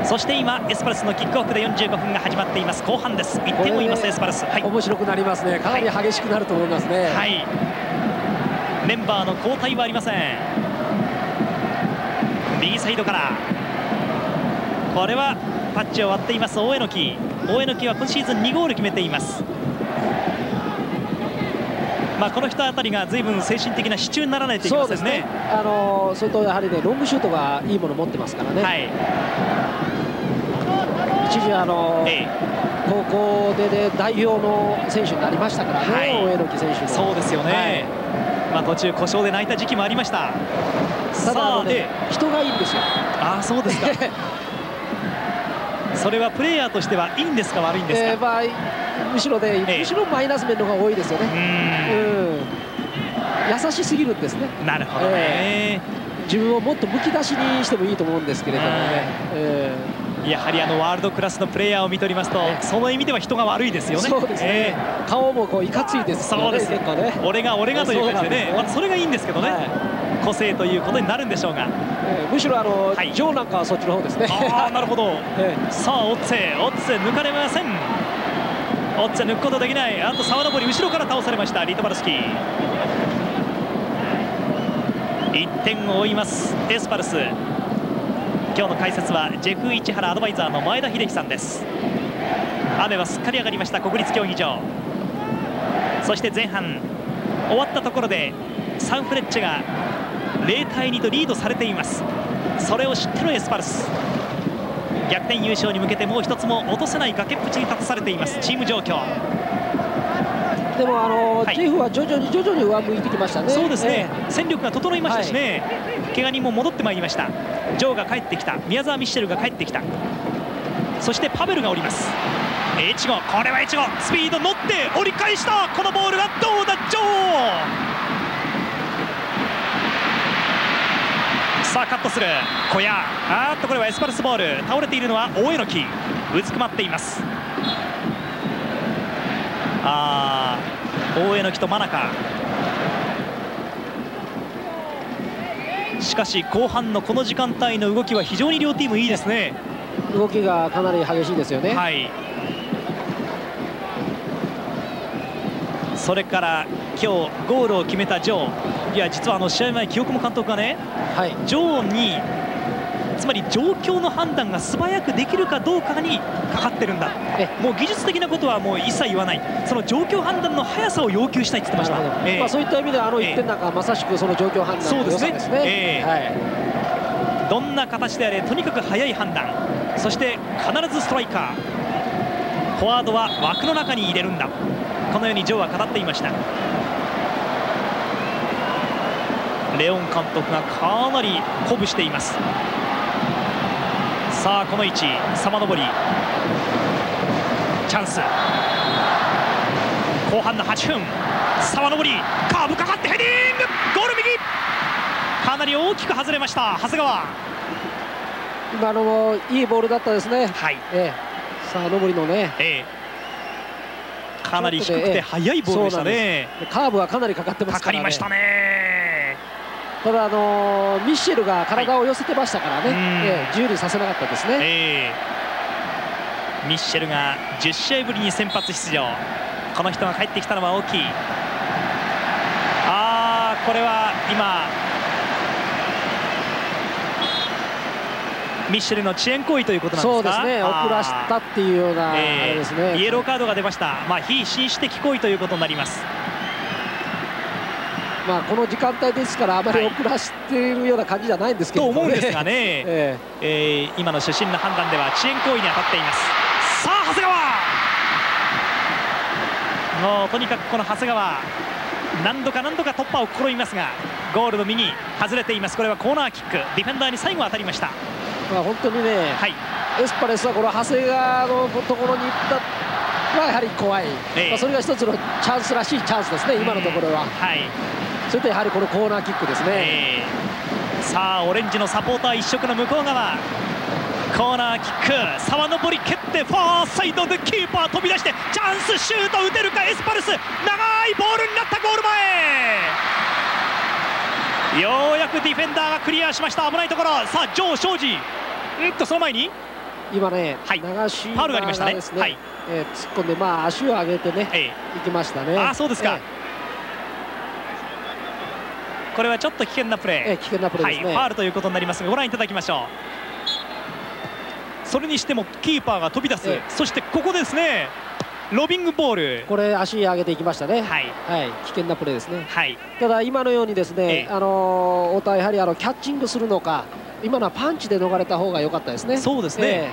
そして今エスパルスのキックオフで45分が始まっています。後半です。1点を追いますエスパルス。はい、 面白くなりますね。かなり激しくなると思いますね。 はい、メンバーの交代はありません。右サイドからこれはパッチを割っています大榎木。大榎木は今シーズン2ゴール決めています。この人あたりが随分精神的な支柱にならないといけませんね。 それとやはりね、ロングシュートがいいものを持ってますからね。はい、一時高校で代表の選手になりましたからね、大榎木選手も。そうですよね。 途中故障で泣いた時期もありました。 ただ人がいいんですよ。 ああ、そうですか。それはプレイヤーとしてはいいんですか悪いんですか。 むしろマイナス面の方が多いですよね。優しすぎるんですね。 なるほどね。 自分をもっとむき出しにしてもいいと思うんですけれどもね。 やはりワールドクラスのプレイヤーを見ておりますと、その意味では人が悪いですよね。 そうですね。顔もいかついですよね。結構ね。 俺がという感じでね、それがいいんですけどね。個性ということになるんでしょうが、 むしろジョーなんかはそっちの方ですね。 ああ、なるほど。さあオッツェ抜かれません。オッツェ抜くことできない。あと沢登り後ろから倒されましたリトバルスキー。1点を追いますエスパルス。今日の解説はジェフ市原アドバイザーの前田秀樹さんです。雨はすっかり上がりました国立競技場。そして前半終わったところでサンフレッチェが0対2とリードされています。それを知ってのエスパルス、逆転優勝に向けてもう一つも落とせない崖っぷちに立たされていますチーム状況。 でもジェフは徐々に上向いてきましたね。 そうですね、戦力が整いましたしね。怪我人も戻ってまいりました。ジョーが帰ってきた、宮澤ミッシェルが帰ってきた、そしてパベルがおります。越後、これは越後スピード乗って折り返した。このボールはどうだジョー。さあカットする小屋。これはエスパルスボール。倒れているのは大榎木。うずくまっています。大榎木と真中。しかし後半のこの時間帯の動きは非常に両チームいいですね。 動きがかなり激しいですよね。 はい、それから今日ゴールを決めたジョー。いや実は試合前清久保監督がね、ジョーにつまり状況の判断が素早くできるかどうかにかかってるんだ。もう技術的なことはもう一切言わない。その状況判断の速さを要求したいって言ってました。 そういった意味では1点なんかまさしくその状況判断の良さですね。 どんな形であれとにかく速い判断、そして必ずストライカー、フォワードは枠の中に入れるんだ、このようにジョーは語っていました。レオン監督がかなり鼓舞しています。さあこの位置、沢登りチャンス。後半の8分、沢登りカーブかかってヘディング、ゴール右、かなり大きく外れました長谷川。 今のもいいボールだったですね。沢登りのね、 かなり低くて速いボールでしたね。 カーブはかなりかかってますからね。 かかりましたね。 ただミッシェルが体を寄せてましたからね、自由にさせなかったですね。 ミッシェルが10試合ぶりに先発出場。この人が帰ってきたのは大きい。これは今ミッシェルの遅延行為ということなんですか。 そうですね、遅らしたっていうようなあれですね。 イエローカードが出ました。非紳士的行為ということになります。 この時間帯ですからあまり遅らしているような感じじゃないんですけど、 と思うんですがね、今の主審の判断では遅延行為に当たっています。さあ長谷川、もうとにかくこの長谷川何度か突破を試みますがゴールの右外れています。これはコーナーキック、ディフェンダーに最後当たりました。 本当にね、エスパレスはこの長谷川のところに行ったはやはり怖い、それが一つのチャンスらしいチャンスですね、今のところは。それとやはりこのコーナーキックですね。 さあオレンジのサポーター一色の向こう側、コーナーキック、沢登り蹴ってファーサイドでキーパー飛び出してチャンスシュート打てるかエスパルス、長いボールになったゴール前、ようやくディフェンダーがクリアしました。危ないところ。さあジョー庄司、その前に今ね、長島がですね、突っ込んで、足を上げてね、行きましたね。 そうですか。これはちょっと危険なプレー、 危険なプレーですね。 ファウルということになりますが、ご覧いただきましょう。それにしてもキーパーが飛び出す、そしてここですね、ロビングボール、 これ足上げていきましたね。危険なプレーですね。ただ今のようにですね、太田はやはりキャッチングするのか、今のはパンチで逃れた方が良かったですね。 そうですね。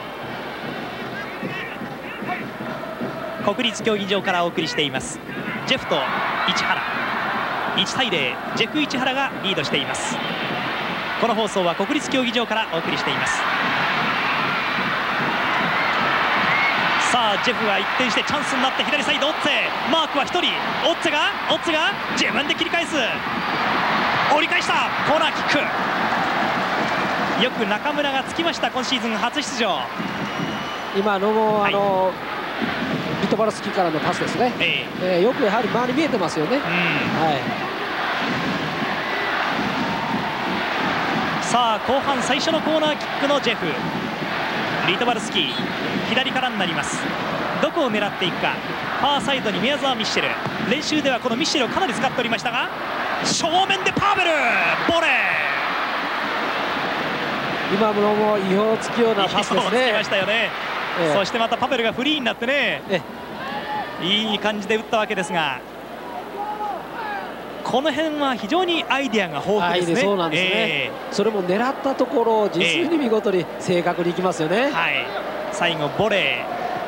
国立競技場からお送りしています。ジェフと市原、1対0、ジェフ市原がリードしています。この放送は国立競技場からお送りしています。さあジェフは一転してチャンスになって左サイドオッツェ、マークは1人、オッツェが自分で切り返す、折り返した、コーナーキック、よく中村がつきました。今シーズン初出場。 今のもビトバルスキーからのパスですね。よくやはり周り見えてますよね。 さあ後半最初のコーナーキックのジェフ、リトバルスキー左からになります。どこを狙っていくか。ファーサイドに宮澤ミッシェル、練習ではこのミッシェルをかなり使っておりましたが、正面でパーベルボレー、今のも意表をつくようなパスですね。 ましたよね。そしてまたパベルがフリーになってね、いい感じで打ったわけですが、この辺は非常にアイデアが豊富ですね。 そうなんですね。それも狙ったところを実に見事に正確にいきますよね。 最後ボレ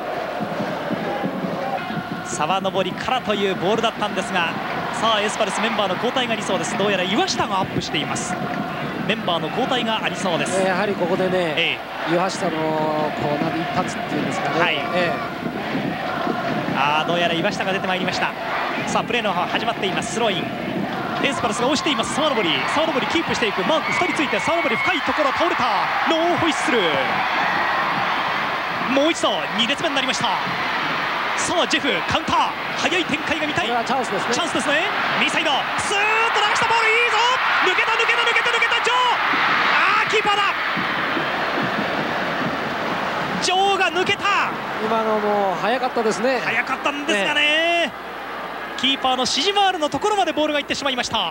ー、沢登りからというボールだったんですが、さあエスパルスメンバーの交代がありそうです。どうやら岩下がアップしています。メンバーの交代がありそうです。 やはりここでね、岩下のコーナーで一発っていうんですかね。 どうやら岩下が出てまいりました。さあプレーの始まっています。スローイン、エスパルスが押しています。沢登りキープしていく、マーク2人ついて沢登り深いところ倒れた、ノーホイッスル、もう一度2列目になりました。さあジェフカウンター、速い展開が見たい。 これはチャンスですね。 チャンスですね。右サイドスーッと流したボール、いいぞ、抜けたジョー、キーパーだ、ジョーが抜けた。 今のも速かったですね。 速かったんですがね、キーパーの指示回るのところまでボールがいってしまいました。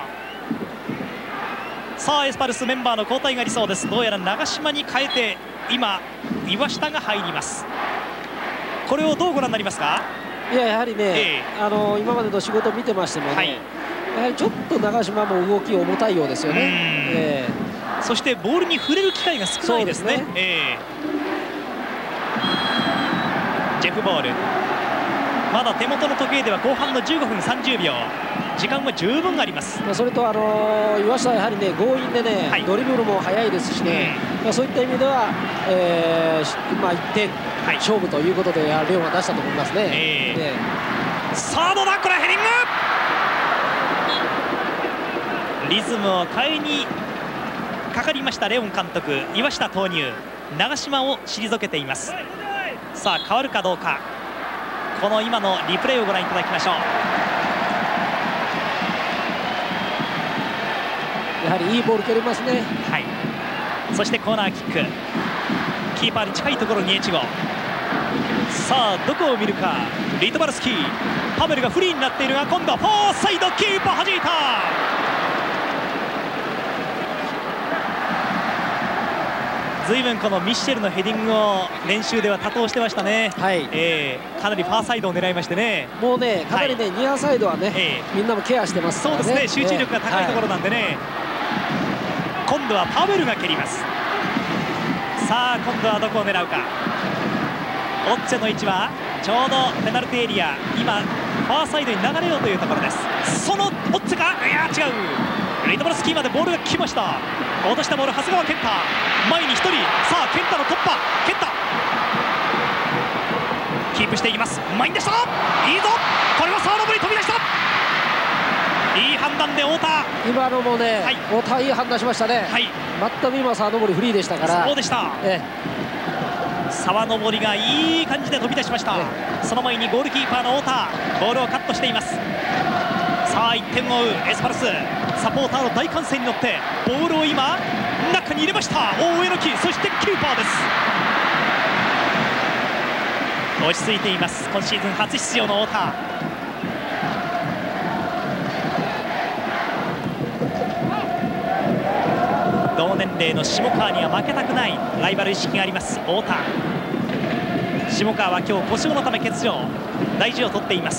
さあエスパルスメンバーの交代がありそうです。どうやら長島に変えて今岩下が入ります。これをどうご覧になりますか。 やはりね、今までの仕事を見てましてもね、やはりちょっと長島も動き重たいようですよね。 そしてボールに触れる機会が少ないですね。ジェフボール、まだ手元の時計では後半の15分30秒、時間は十分あります。 それと岩下はやはりね、強引でね、ドリブルも速いですしね、そういった意味では、1点勝負ということでレオンが出したと思いますね。 さあどうだ、これはヘディング、リズムを変えにかかりましたレオン監督。岩下投入、長島を退けています。さあ変わるかどうか、この今のリプレイをご覧いただきましょう。 やはりいいボール蹴りますね。 そしてコーナーキック、キーパーに近いところにエチゴ、さあどこを見るか。リトバルスキー、パベルがフリーになっているが、今度はフォーサイド、キーパー弾いた。ずいぶんこのミッシェルのヘディングを練習では多投してましたね。かなりファーサイドを狙いましてね、 もうね、かなりね、ニアサイドはね、みんなもケアしてますからね。 そうですね、集中力が高いところなんでね。今度はパベルが蹴ります。さあ今度はどこを狙うか。オッチェの位置はちょうどペナルティーエリア、今ファーサイドに流れようというところです。そのオッチェか、いや違う、リトバルスキーまでボールが来ました。落としたボール、長谷川健太、前に1人、さあ健太の突破、健太キープしていきます。前に出した、いいぞ、これはサードブリ飛び出した、いい判断で太田、 今のもね、太田いい判断しましたね。全く今サードボールフリーでしたから。 そうでした。沢登りがいい感じで飛び出しました。その前にゴールキーパーの太田、ボールをカットしています。さあ1点を追うエスパルス、サポーターの大歓声に乗ってボールを今中に入れました。大江の木、そしてキーパーです。 落ち着いています。今シーズン初出場の太田。同年齢の下川には負けたくないライバル意識があります太田。下川は今日故障のため欠場、大事を取っています。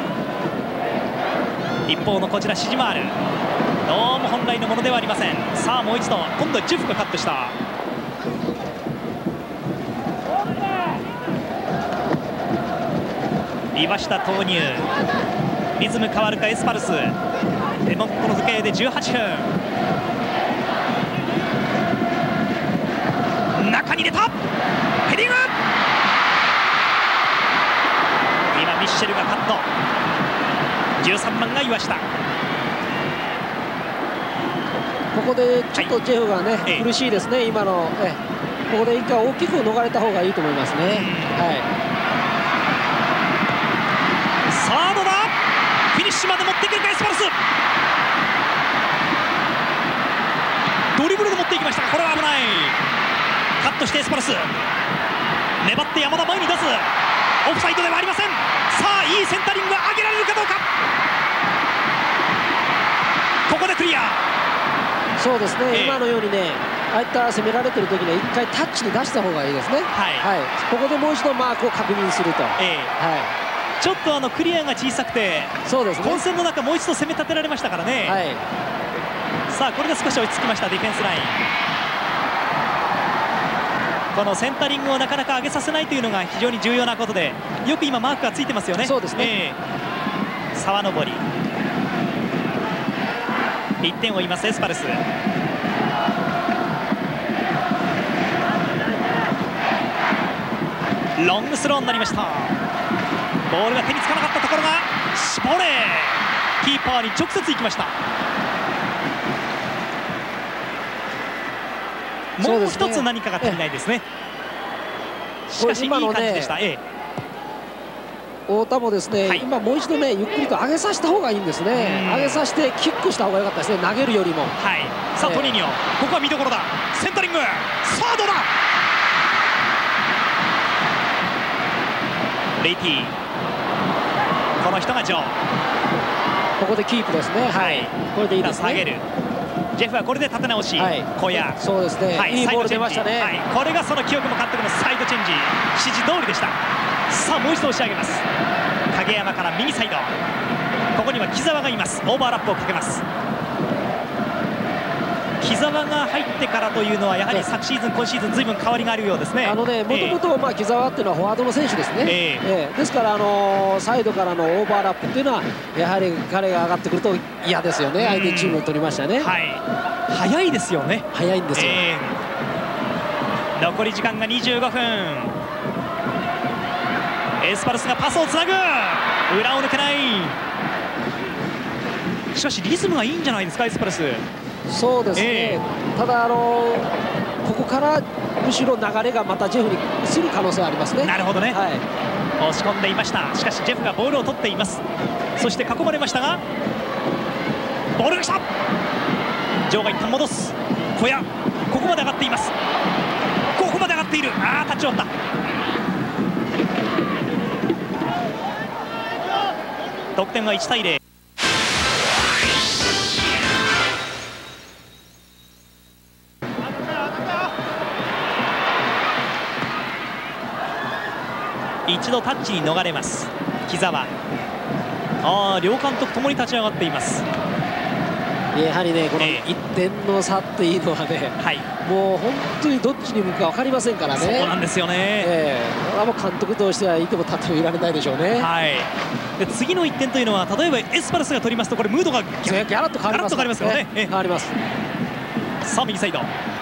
一方のこちらシジマール、どうも本来のものではありません。さあもう一度、今度はジェフがカットした。岩下投入、リズム変わるかエスパルス。手元の時計で18分。中に入れた、ヘディング。今ミッシェルがカット。13番が岩下。 ここでちょっとジェフがね、苦しいですね、今の、ここで一回大きく逃れた方がいいと思いますね。はい、 さあどうだ、フィニッシュまで持っていけるかエスパルス。ドリブルで持っていきましたが、これは危ない。カットしてエスパルス、粘って山田前に出す。オフサイドではありません。さあいいセンタリングが上げられるかどうか。ここでクリア。 そうですね、今のようにね、ああいった攻められてる時には一回タッチに出した方がいいですね。はい、ここでもう一度マークを確認すると。 ちょっとクリアが小さくて、そうですね、混戦の中もう一度攻め立てられましたからね。さあこれで少し落ち着きましたディフェンスライン。このセンタリングをなかなか上げさせないというのが非常に重要なことで、よく今マークがついてますよね。そうですね、沢登り。1点を追いますエスパルス。ロングスローになりました。ボールが手につかなかったところが絞れ、キーパーに直接行きました。もう一つ何かが足りないですね。しかしいい感じでした。 太田もですね、今もう一度ねゆっくりと上げさせた方がいいんですね。上げさせてキックした方が良かったですね、投げるよりも。 さあトニーニョ、ここは見どころだ。センタリング、さあどうだ。レイティ、この人がジョー。 ここでキープですね。これでいいですね。 下げる。ジェフはこれで立て直し。小屋、 そうですね、いいボール出ましたね。 これがその清久保監督のサイドチェンジ、指示通りでした。さあもう一度押し上げます。影山から右サイド、ここには木澤がいます。オーバーラップをかけます。木澤が入ってからというのはやはり昨シーズン今シーズンずいぶん変わりがあるようですね。もともと木澤っていうのはフォワードの選手ですね。ですからサイドからのオーバーラップっていうのはやはり彼が上がってくると嫌ですよね。相手チームを取りましたね。 早いですよね。 早いんですよ。 残り時間が25分。エスパルスがパスをつなぐ。裏を抜けない。しかしリズムがいいんじゃないですかエスパルス。 そうですね、ただここからむしろ流れがまたジェフにする可能性はありますね。 なるほどね、押し込んでいました。しかしジェフがボールを取っています。そして囲まれましたがボールが来た。ジョーが一旦戻す。小屋、ここまで上がっています。ここまで上がっている。タッチを割った。得点は1対0。一度タッチに逃れます木澤。両監督ともに立ち上がっています。 やはりね、この1点の差っていうのはね、もう本当にどっちに向くか分かりませんからね。 そうなんですよね。 もう監督としてはいても立ってもいられないでしょうね。 で次の1点というのは例えばエスパルスが取りますとこれムードがガラッと変わりますからね。変わります。 さあ右サイド、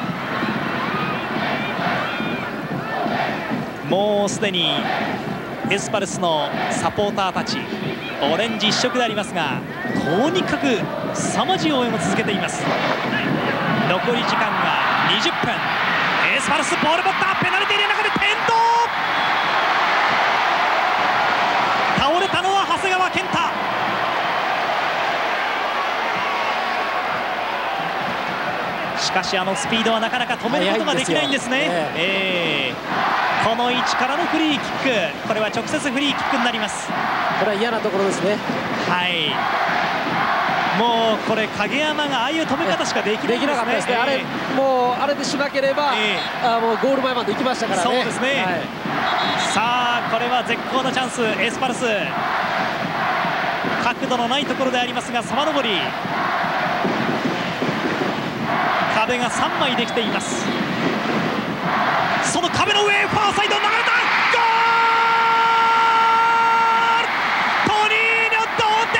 もうすでにエスパルスのサポーターたちオレンジ一色でありますが、とにかく凄まじい応援を続けています。残り時間が20分。エスパルスボール持った。ペナルティーの中で転倒。倒れたのは長谷川健太。しかしスピードはなかなか止めることができないんですね。 この位置からのフリーキック、これは直接フリーキックになります。 これは嫌なところですね。 はい、もうこれ影山がああいう止め方しかできないんですね。 できなかったですね。あれでしなければ、もうゴール前まで行きましたからね。 そうですね、はい、さあこれは絶好のチャンス。エスパルス、角度のないところでありますが沢登り、壁が3枚できています。その壁の上、ファーサイド流れた、ゴール、トニーニョ同点。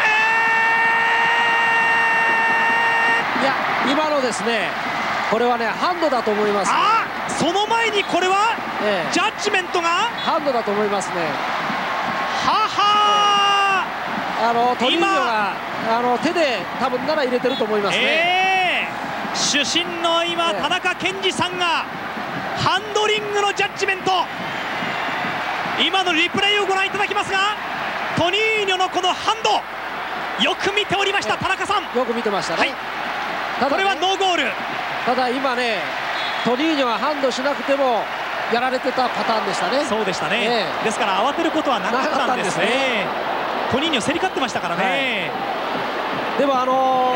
いや、今のですね、これはね、ハンドだと思います、ね。 その前にこれは、ジャッジメントがハンドだと思いますね。 ははトニーニョが手で多分なら入れてると思いますね。 主審の今、田中健二さんがハンドリングのジャッジメント、今のリプレイをご覧いただきますが、トニーニョのこのハンド、よく見ておりました。田中さん、 よく見てましたね。はい、 ただね、これはノーゴール。ただ今ね、トニーニョはハンドしなくてもやられてたパターンでしたね。 そうでしたね、ですから慌てることはなかったんですね。トニーニョ競り勝ってましたからね。 でも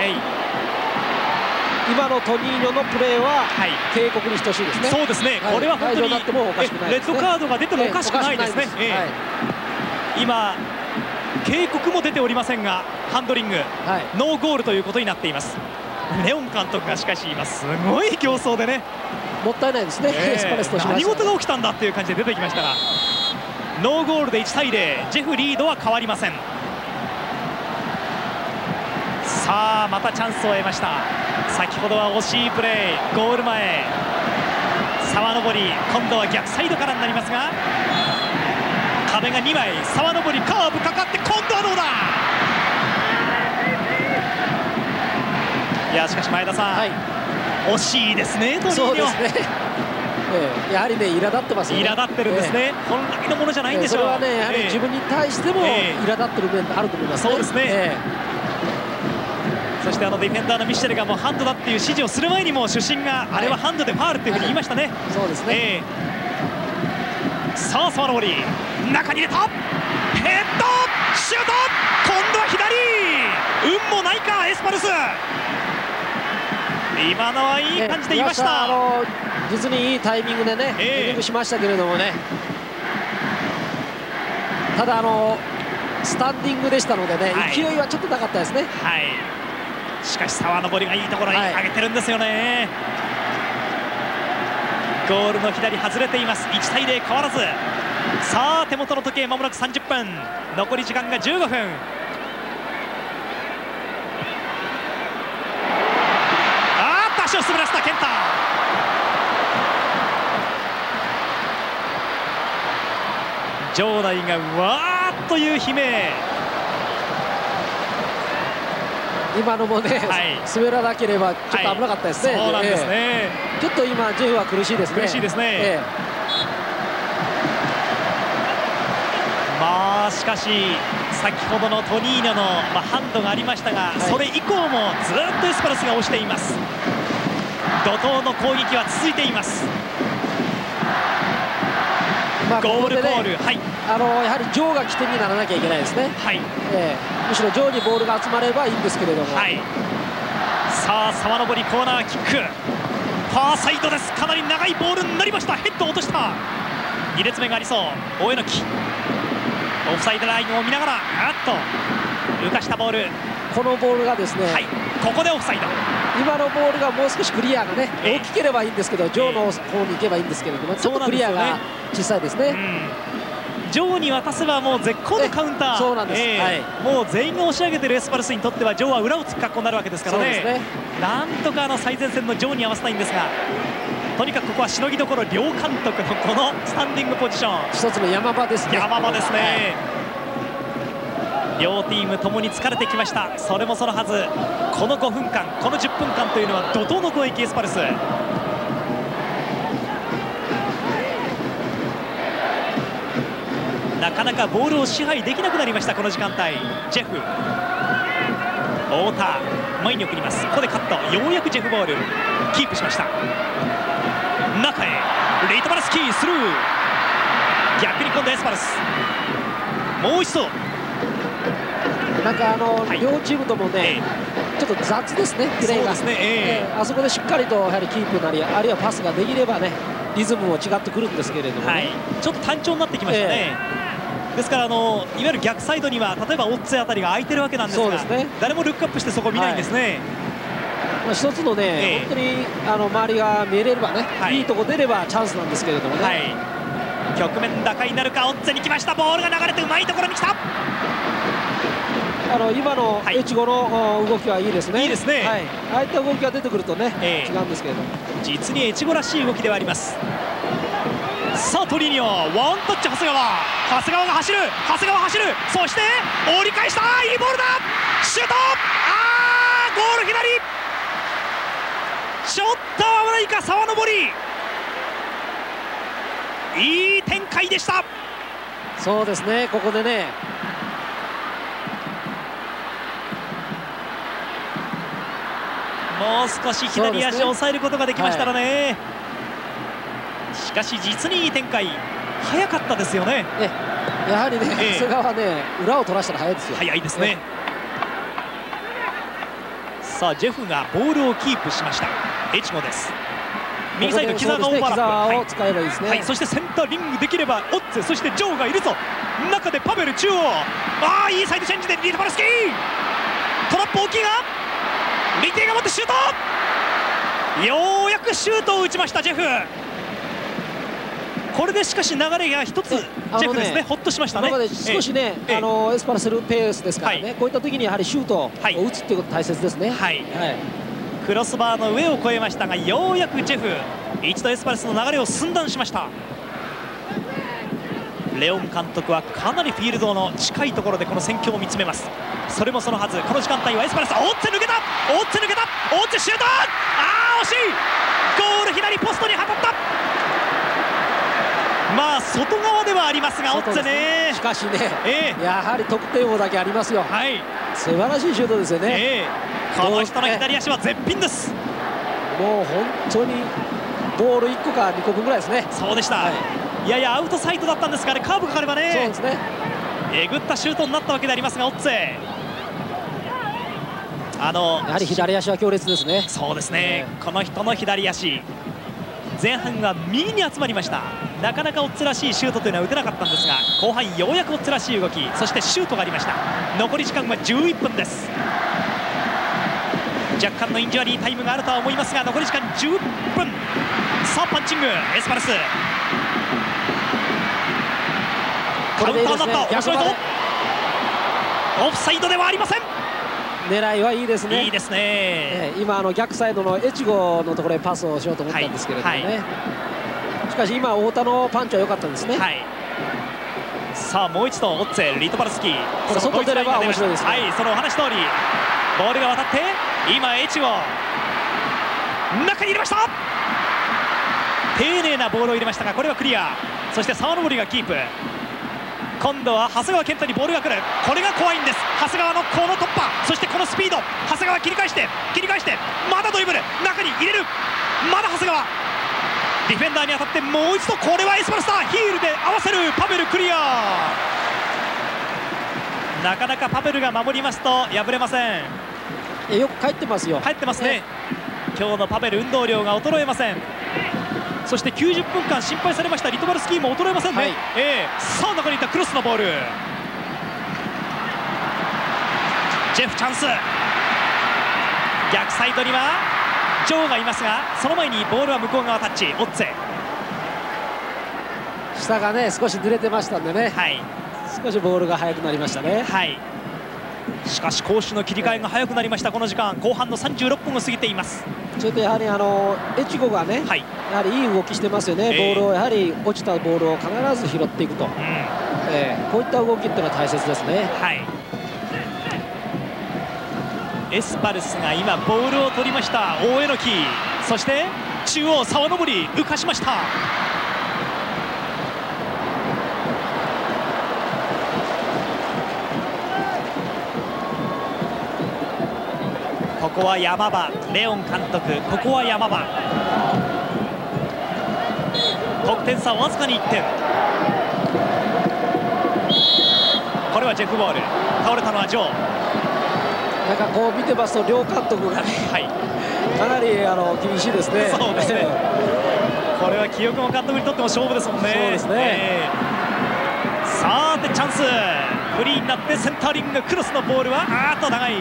今のトニーニョのプレーは警告に等しいですね。 そうですね、これは本当にレッドカードが出てもおかしくないですね。今警告も出ておりませんが、ハンドリング、ノーゴールということになっています。レオン監督がしかし今すごい競争でね、 もったいないですね。エスパレスとしましては何事が起きたんだっていう感じで出てきましたが、ノーゴールで1対0、ジェフリードは変わりません。さあまたチャンスを得ました。先ほどは惜しいプレー、ゴール前沢登り、今度は逆サイドからになりますが、壁が2枚、沢登りカーブかかって、今度はどうだ。いやしかし前田さん、惜しいですね、トニーニョ。 そうですね、やはりね、苛立ってますよね。 苛立ってるんですね、本来のものじゃないんでしょう。 それはね、やはり自分に対しても苛立ってる面があると思いますね。 そうですね、そしてディフェンダーのミシェルがもうハンドだっていう指示をする前にも主審があれはハンドでファールっていうふうに言いましたね。 そうですね、 さあ沢登り中に入れた、ヘッドシュート、今度は左、運もないかエスパルス。今のはいい感じで言いました。 実にいいタイミングでねヘディングしましたけれどもね、ただスタンディングでしたのでね、勢いはちょっとなかったですね。 しかし沢登りがいいところに上げてるんですよね。ゴールの左外れています。1対0変わらず。さあ手元の時計まもなく30分、残り時間が15分。足を滑らせた健太、場内がわーっという悲鳴。 今のもね、滑らなければちょっと危なかったですね。 そうなんですね、 ちょっと今ジェフは苦しいですね。 苦しいですね、まあしかし先ほどのトニーニョの、ハンドがありましたが、それ以降もずっとエスパルスが押しています。怒涛の攻撃は続いています。ゴールコール、やはりジョーが起点にならなきゃいけないですね。むしろジョーにボールが集まればいいんですけれども、 さあ沢登りコーナーキック、ファーサイドです。かなり長いボールになりました。ヘッドを落とした。2列目がありそう。大榎木、オフサイドラインを見ながら浮かしたボール、 このボールがですね、 ここでオフサイド。 今のボールがもう少しクリアがね、大きければいいんですけど、ジョーの方に行けばいいんですけれども、ちょっとクリアが小さいですね。 ジョーに渡せばもう絶好のカウンター。 そうなんです、 もう全員が押し上げているエスパルスにとってはジョーは裏をつく格好になるわけですからね。なんとか最前線のジョーに合わせたいんですが、とにかくここはしのぎどころ、両監督のこのスタンディングポジション、 一つの山場ですね。 山場ですね、両チームともに疲れてきました。それもそのはず、この5分間、この10分間というのは怒涛の攻撃エスパルス。なかなかボールを支配できなくなりました、この時間帯。ジェフ、太田、前に送ります。ここでカット、ようやくジェフボールキープしました。中へレイトバルスキースルー、 今度エスパルス、もう一度なんか両チームともね、ちょっと雑ですね、プレーが。あそこでしっかりとやはりキープなり、あるいはパスができればね、リズムも違ってくるんですけれども、 ちょっと単調になってきましたね。ですからいわゆる逆サイドには例えばオッツェあたりが空いてるわけなんですが、誰もルックアップしてそこを見ないんですね。 一つのね、本当に周りが見えればね、いいとこ出ればチャンスなんですけれどもね。 局面打開になるか。オッツェに来ました。ボールが流れてうまいところに来た。 今の越後の動きはいいですね。 いいですね。 ああいった動きが出てくるとね、違うんですけれども、 実に越後らしい動きではあります。さあトリーニョ、ワンタッチ長谷川が走る、そして折り返した。いいボールだ。シュート。ゴール左。ちょっと危ないか。沢登り、いい展開でした。 そうですね、ここでね、 もう少し左足を抑えることができましたらね。しかし実にいい展開、早かったですよね。 やはりね、長谷川ね、裏を取らしたら早いですよ。 早いですね。さあジェフがボールをキープしました。越後です。右サイド木澤がオーバーラップを使えばいいですね。そしてセンターリングできればオッツェ、そしてジョーがいるぞ。中でパベル中央、いいサイドチェンジでリトバルスキー、トラップ大きいがリテイが持ってシュート。ようやくシュートを打ちましたジェフ。これでしかし流れが一つジェフですね、ほっとしましたね。 少しね、エスパルスルペースですからね、こういった時にやはりシュートを打つっていうこと大切ですね。 クロスバーの上を越えましたが、ようやくジェフ一度エスパルスの流れを寸断しました。レオン監督はかなりフィールドの近いところでこの戦況を見つめます。それもそのはず、この時間帯はエスパルス、オッツェ抜けた、オッツェシュート。惜しい。ゴール左ポストに当たった。外側ではありますが、オッツェね。 しかしね、やはり得点王だけありますよ。素晴らしいシュートですよね。 この人の左足は絶品です。 もう本当にボール1個か2個分ぐらいですね。 そうでした。ややアウトサイドだったんですがね、カーブかかればね。そうですね。えぐったシュートになったわけでありますが、オッツェ。 やはり左足は強烈ですね。 そうですね。この人の左足。前半は右に集まりました。なかなかオッツェらしいシュートというのは打てなかったんですが、後半ようやくオッツェらしい動き、そしてシュートがありました。残り時間は11分です。若干のインジュアリータイムがあるとは思いますが、残り時間10分。さあパンチング、エスパルスカウンターになった。面白いぞ。オフサイドではありません。 狙いはいいですね。 いいですね。 今逆サイドの越後のところへパスをしようと思ったんですけれどもね、しかし今太田のパンチは良かったんですね。さあもう一度オッツェ、リトバルスキー、 これ外出れば面白いですね。 そのお話通りボールが渡って今越後中に入れました。丁寧なボールを入れましたが、これはクリア。そして沢登がキープ。今度は長谷川健太にボールが来る。これが怖いんです。長谷川のこの突破、そしてこのスピード。長谷川切り返してまだドリブル、中に入れる。まだ長谷川ディフェンダーに当たってもう一度。これはエスパルスターヒールで合わせる。パベルクリア。なかなかパベルが守りますと破れません。 よく帰ってますよ。 帰ってますね。今日のパベル運動量が衰えません。そして90分間心配されましたリトバルスキーも衰えませんね。さあ中にいったクロスのボール。ジェフチャンス。逆サイドにはジョーがいますが、その前にボールは向こう側タッチ。オッツェ下がね少しずれてましたんでね、少しボールが速くなりましたね。 しかし攻守の切り替えが早くなりました。この時間後半の36分を過ぎています。 ちょっとやはり越後がね、やはりいい動きしてますよね。ボールをやはり落ちたボールを必ず拾っていくと、こういった動きっていうのは大切ですね。 エスパルスが今ボールを取りました。大榎木、そして中央沢登浮かしました。ここは山場、レオン監督、ここは山場。得点差わずかに1点。 ジェフ・ボール、倒れたのはジョー。 なんかこう見てますと両監督がね、はい、かなり厳しいですね。 そうですねこれは清久保監督にとっても勝負ですもんね。 そうですね、 さてチャンス、フリーになってセンタリング、クロスのボールは長い。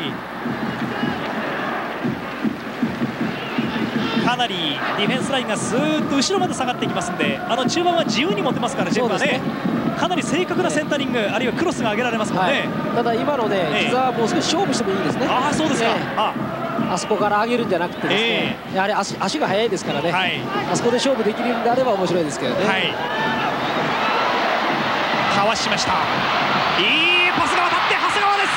かなりディフェンスラインがスーッと後ろまで下がってきますんで、中盤は自由に持ってますから、ジェフはね、かなり正確なセンタリング、あるいはクロスが上げられますもんね、はい、 ただ今のね、膝はもう少し勝負してもいいですね。 そうですか、 あそこから上げるんじゃなくてですね、やはり足が速いですからね、はい、あそこで勝負できるんであれば面白いですけどね。はい、 かわしました。いいパスが渡って長谷川です。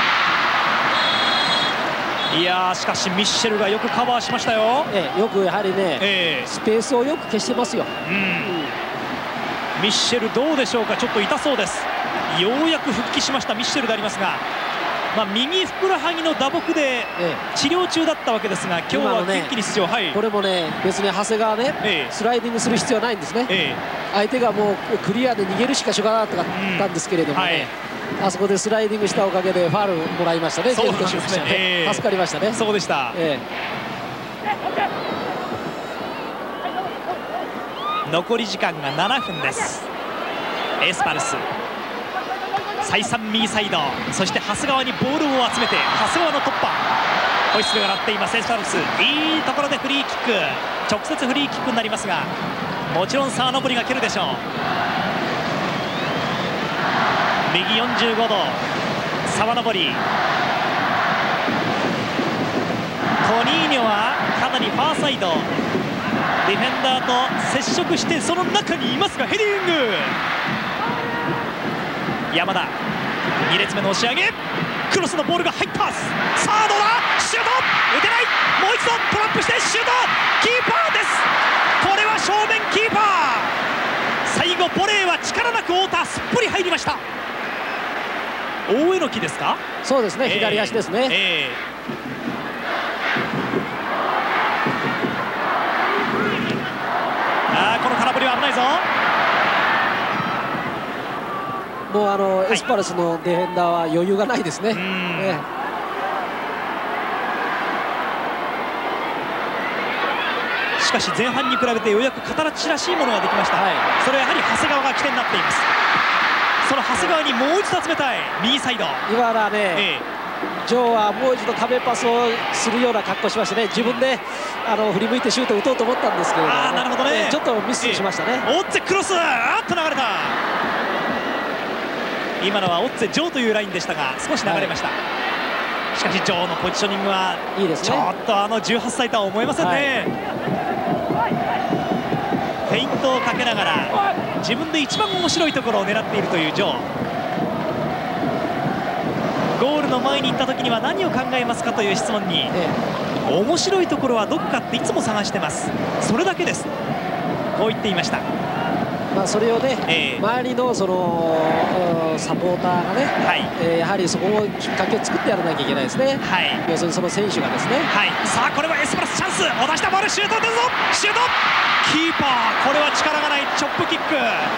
いやしかしミッシェルがよくカバーしましたよ。 よくやはりね、スペースをよく消してますよ。 ミッシェルどうでしょうか、ちょっと痛そうです。ようやく復帰しましたミッシェルでありますが、右ふくらはぎの打撲で治療中だったわけですが、今日は元気に出場。 これもね、別に長谷川ね、スライディングする必要はないんですね。相手がもうクリアで逃げるしかしょうがなかったんですけれどもね、あそこでスライディングしたおかげでファウルもらいましたね。そうですね、助かりましたね。 そうでした。残り時間が7分です。エスパルス再三右サイド、そして長谷川にボールを集めて長谷川の突破、ホイッスルが鳴っています。エスパルスいいところでフリーキック、直接フリーキックになりますが、もちろん沢登りが蹴るでしょう。右45度沢登り、トニーニョはかなりファーサイド、ディフェンダーと接触してその中にいますがヘディング、山田2列目の押し上げ、クロスのボールが入った。さあどうだ、シュート打てない、もう一度トラップしてシュート、キーパーです。これは正面キーパー、最後ボレーは力なく太田すっぽり入りました。大榎木ですか。 そうですね、左足ですね。 この空振りは危ないぞ。 もうエスパルスのディフェンダーは余裕がないですね。 しかし前半に比べてようやく形らしいものができました。それはやはり長谷川が起点になっています。その長谷川にもう一度集めたい右サイド。 今はね、ジョーはもう一度壁パスをするような格好しましたね。自分で振り向いてシュートを打とうと思ったんですけれども、 なるほどね、 ちょっとミスしましたね。 オッツェクロス、と流れた。今のはオッツェジョーというラインでしたが少し流れました。しかしジョーのポジショニングはいいですね。ちょっと18歳とは思えませんね。フェイントをかけながら自分で一番面白いところを狙っているというジョー。ゴールの前に行った時には何を考えますかという質問に、面白いところはどこかっていつも探してます、それだけです、こう言っていました。 それをね、周りのそのサポーターがね、やはりそこをきっかけを作ってやらなきゃいけないですね。要するにその選手がですね。 さあこれはエスパルスチャンス、出したボールシュート出るぞ、シュート、キーパーこれは力がない、チョップキック、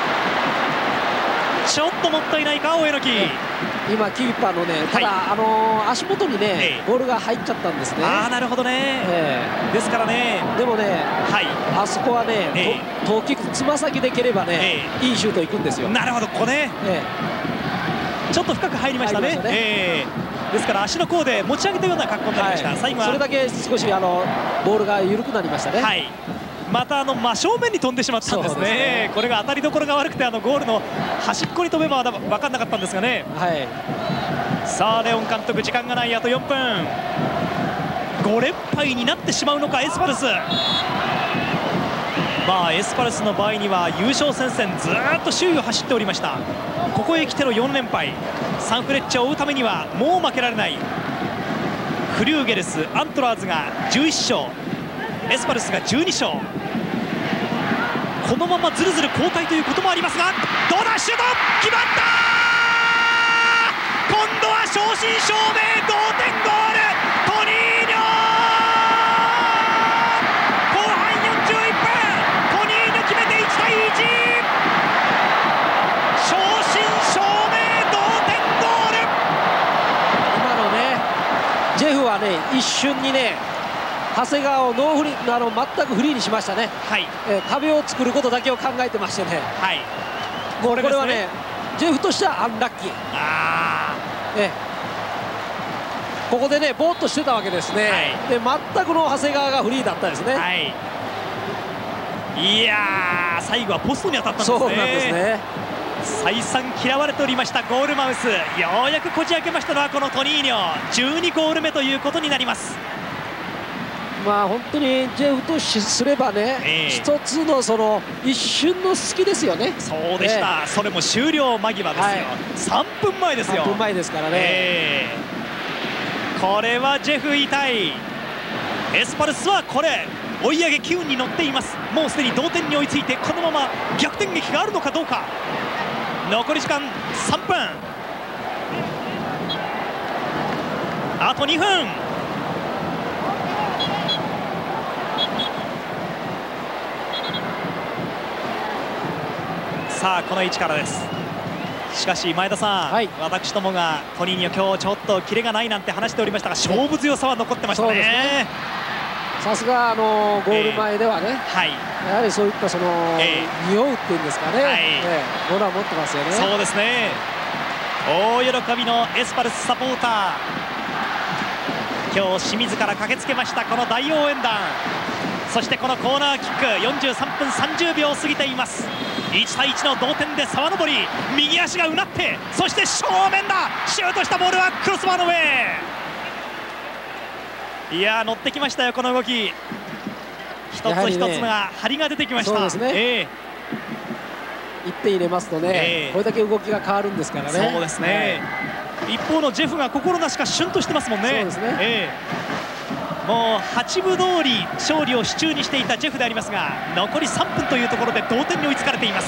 ちょっともったいないか大榎木。 今キーパーのね、ただ足元にねボールが入っちゃったんですね。 なるほどね。ですからね、 でもね、あそこはねトーキックつま先で蹴ればねいいシュートいくんですよ。 なるほど、ここね、ちょっと深く入りましたね。ですから足の甲で持ち上げたような格好になりました。最後はそれだけ少しボールが緩くなりましたね。 また真正面に飛んでしまったんですね。これが当たりどころが悪くてゴールの端っこに飛べば分かんなかったんですがね。さあレオン監督、時間がない、あと4分。5連敗になってしまうのかエスパルス。エスパルスの場合には優勝戦線ずっと首位を走っておりました。ここへ来ての4連敗、サンフレッチェを追うためにはもう負けられない。フリューゲルス、アントラーズが11勝、エスパルスが12勝。このままずるずる交代ということもありますが、どうだ、シュート決まった。今度は正真正銘同点ゴール、トニーニョ。後半41分、トニーニョ決めて1対1、正真正銘同点ゴーね、一瞬にね、長谷川をノーフリー全くフリーにしましたね。はい、壁を作ることだけを考えてましてね、はい、もうこれはね、ジェフとしてはアンラッキー。ここでね、ぼーっとしてたわけですね。はい、で全くの長谷川がフリーだったですね。はい、 いやー、最後はポストに当たったんですね。 そうなんですね。 再三嫌われておりましたゴールマウス、ようやくこじ開けましたのはこのトニーニョ、12ゴール目ということになります。 まあ本当にジェフとすればね、一つのその一瞬の隙ですよね。 そうでした、それも終了間際ですよ、3分前ですよ。 3分前ですからね、 これはジェフ痛い。エスパルスはこれ追い上げ機運に乗っています。もうすでに同点に追いついて、このまま逆転劇があるのかどうか。残り時間3分、あと2分。さあこの位置からです。しかし前田さん、はい、私どもがトニーニョ今日ちょっとキレがないなんて話しておりましたが、勝負強さは残ってましたね。 さすがゴール前ではね、やはりそういったその匂うっていうんですかね、ボールは持ってますよね。 そうですね。大喜びのエスパルスサポーター、今日清水から駆けつけましたこの大応援団。そしてこのコーナーキック43分30秒を過ぎています。1対1の同点で沢登り、右足がうなって、そして正面だ、シュートしたボールはクロスバーの上。いやー、乗ってきましたよこの動き。一つ一つが張りが出てきました。 そうですね、1点入れますとね、これだけ動きが変わるんですからね。 そうですね、一方のジェフが心なしかシュンとしてますもんね。そうですね、もう8分通り勝利を手中にしていたジェフでありますが、残り3分というところで同点に追いつかれています。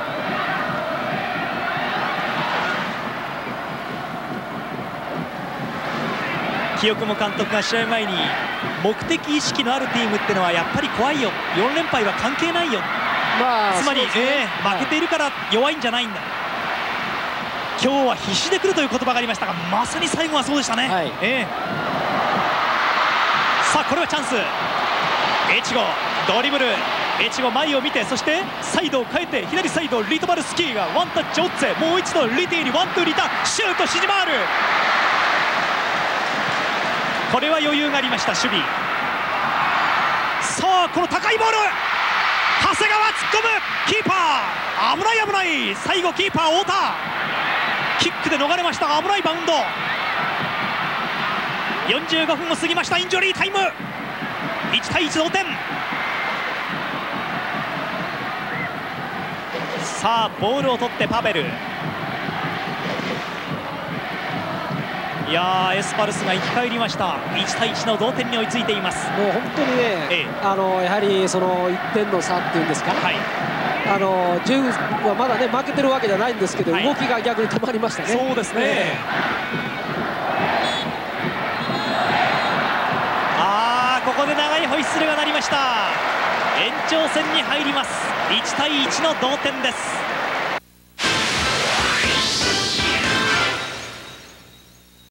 清久保監督が試合前に、目的意識のあるチームっていうのはやっぱり怖いよ、4連敗は関係ないよ、つまり、負けているから弱いんじゃないんだ、今日は必死で来るという言葉がありましたが、まさに最後はそうでしたね。さあこれはチャンス。エチゴドリブル、エチゴ前を見て、そしてサイドを変えて左サイド、リトバルスキーがワンタッチオッツェ、もう一度リティにワンツーリターン、シュートシジマール。これは余裕がありました守備。さあこの高いボール、長谷川突っ込む、キーパー危ない危ない、最後キーパー太田キックで逃れましたが、危ないバウンド。45分を過ぎました。インジョリータイム、1対1同点。さあボールを取ってパベル、いやー、エスパルスが生き返りました。1対1の同点に追いついています。 もう本当にね、やはりその1点の差っていうんですか、ジェフはまだね負けてるわけじゃないんですけど、動きが逆に止まりましたね。 そうですね、ここで長いホイッスルが鳴りました。延長戦に入ります。1対1の同点です。